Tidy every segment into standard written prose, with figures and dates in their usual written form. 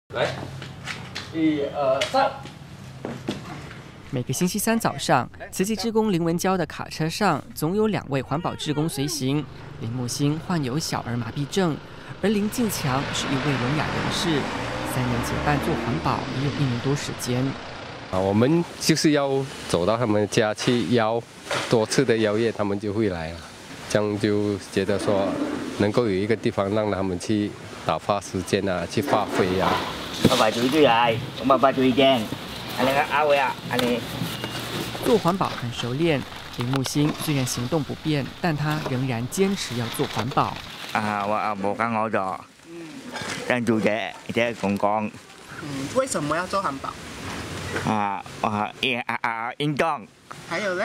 来，1、2、3。 每个星期三早上，慈济志工林文娇的卡车上总有2位环保志工随行。林木星患有小儿麻痹症，而林进强是一位聋哑人士。3年结伴做环保也有1年多时间。 我们就是要走到他们家去邀多次的邀约，他们就会来了。这样就觉得说，能够有一个地方让他们去打发时间啊，去发挥啊。 做环保很熟练，林木星虽然行动不便，但他仍然坚持要做环保。 为什么要做环保？ 运动。 还有嘞？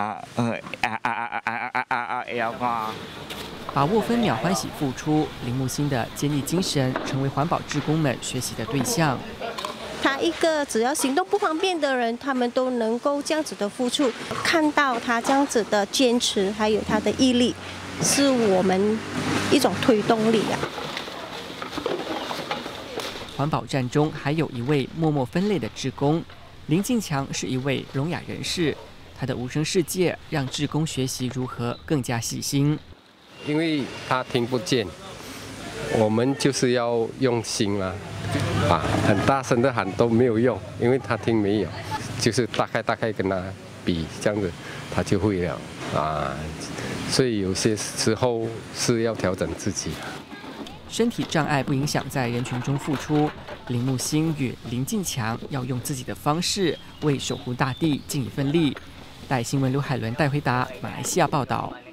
把握分秒，欢喜付出，林木星的坚毅精神成为环保志工们学习的对象。 他一个只要行动不方便的人，他们都能够这样子的付出，看到他这样子的坚持，还有他的毅力，是我们一种推动力啊。 环保站中还有一位默默分类的志工，林进强是一位聋哑人士，他的无声世界让志工学习如何更加细心。 因为他听不见，我们就是要用心啦，很大声的喊都没有用，因为他听没有，就是大概跟他比这样子，他就会了啊。所以有些时候是要调整自己。 身体障碍不影响在人群中付出，林木星与林进强要用自己的方式为守护大地尽一份力。带新闻刘海伦带回答，马来西亚报道。